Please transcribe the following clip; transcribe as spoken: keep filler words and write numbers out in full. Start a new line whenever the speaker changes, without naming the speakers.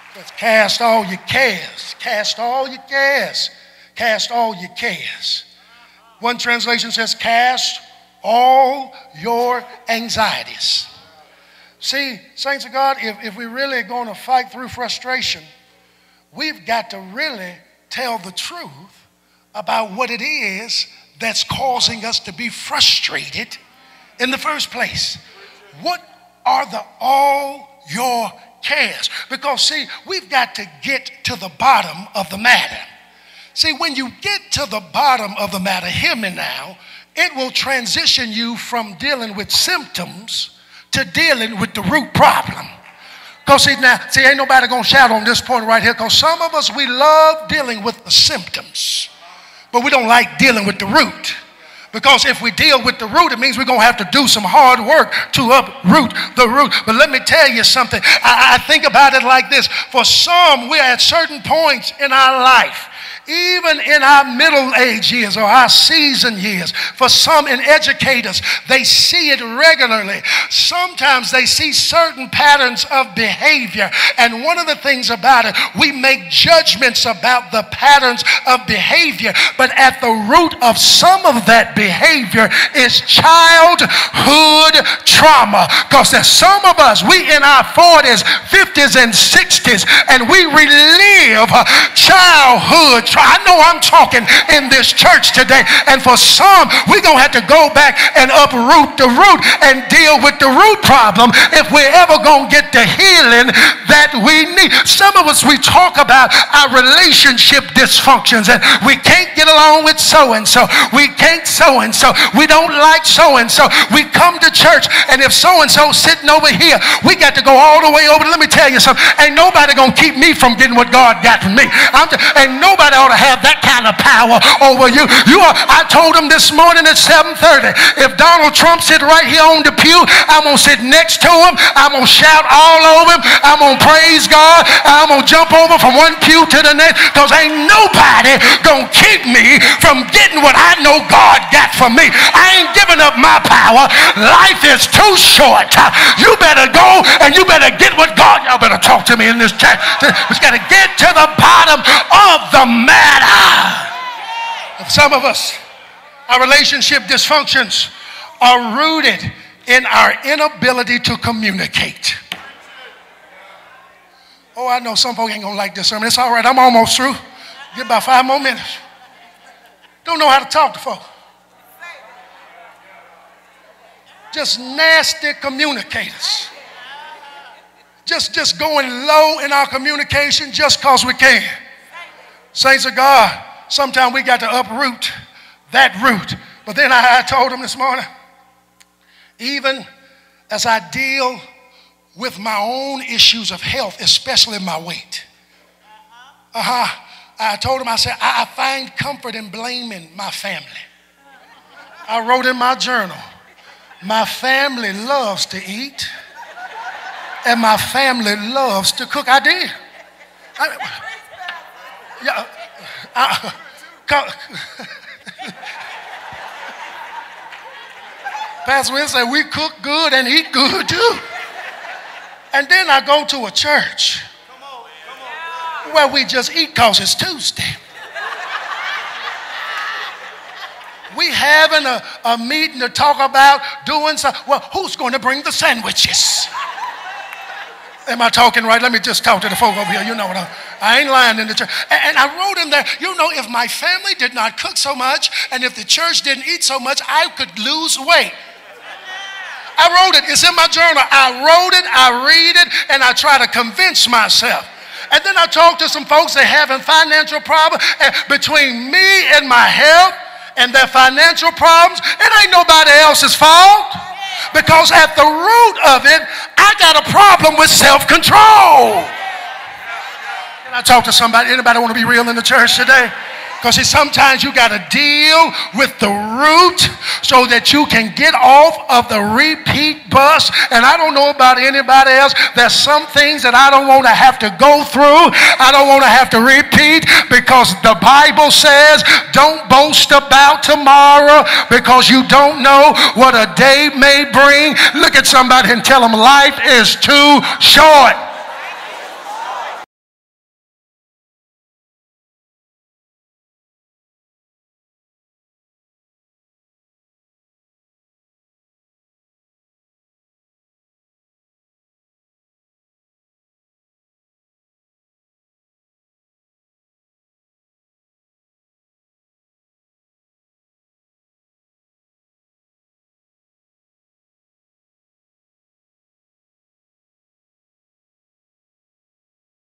Let's cast all your cares. Cast all your cares. Cast all your cares. One translation says, cast all your anxieties. See, saints of God, if, if we're really going to fight through frustration, we've got to really tell the truth about what it is that's causing us to be frustrated in the first place. What are the all your cares? Because see, we've got to get to the bottom of the matter. See, when you get to the bottom of the matter, hear me now, it will transition you from dealing with symptoms to dealing with the root problem. Because see now, see, ain't nobody gonna shout on this point right here, because some of us, we love dealing with the symptoms, but we don't like dealing with the root. Because if we deal with the root, it means we're going to have to do some hard work to uproot the root. But let me tell you something. I, I think about it like this. For some, we're at certain points in our life, even in our middle age years or our season years. For some in educators, they see it regularly. Sometimes they see certain patterns of behavior. And one of the things about it, we make judgments about the patterns of behavior. But at the root of some of that behavior is childhood trauma. Because there's some of us, we in our forties, fifties, and sixties, and we relive childhood trauma. I know I'm talking in this church today, and for some, we're going to have to go back and uproot the root and deal with the root problem if we're ever going to get the healing that we need. Some of us, we talk about our relationship dysfunctions, and we can't get along with so-and-so. We can't so-and-so. We don't like so-and-so. We come to church, and if so-and-so's sitting over here, we got to go all the way over. Let me tell you something. Ain't nobody going to keep me from getting what God got from me. I'm t- ain't nobody ought to have that kind of power over you. You are, I told him this morning at seven thirty, if Donald Trump sit right here on the pew, I'm going to sit next to him. I'm going to shout all over him. I'm going to praise God. I'm going to jump over from one pew to the next, because ain't nobody going to keep me from getting what I know God got for me. I ain't giving up my power. Life is too short. You better go and you better get what God, y'all better talk to me in this chat. We got to get to the bottom of the matter. Some of us, our relationship dysfunctions are rooted in our inability to communicate. Oh, I know some folks ain't gonna like this sermon. It's all right, I'm almost through. Get about five more minutes. Don't know how to talk to folks. Just nasty communicators. Just, just going low in our communication just because we can. Saints of God, sometimes we got to uproot that root. But then I, I told him this morning, even as I deal with my own issues of health, especially my weight, uh-huh, I told him, I said, I, I find comfort in blaming my family. I wrote in my journal, my family loves to eat, and my family loves to cook. I did. I, yeah, I, Pastor Will said we cook good and eat good too. And then I go to a church where we just eat because it's Tuesday. We having a, a meeting to talk about doing something. Well, who's going to bring the sandwiches? Am I talking right? Let me just talk to the folk over here. You know what I'm, I ain't lying in the church. And, and I wrote in there, you know, if my family did not cook so much and if the church didn't eat so much, I could lose weight. I wrote it. It's in my journal. I wrote it, I read it, and I try to convince myself. And then I talked to some folks that having financial problems. And between me and my health and their financial problems, it ain't nobody else's fault. Because at the root of it, I got a problem with self-control. Can I talk to somebody? Anybody want to be real in the church today? Because sometimes you got to deal with the root so that you can get off of the repeat bus. And I don't know about anybody else. There's some things that I don't want to have to go through. I don't want to have to repeat, because the Bible says don't boast about tomorrow, because you don't know what a day may bring. Look at somebody and tell them life is too short.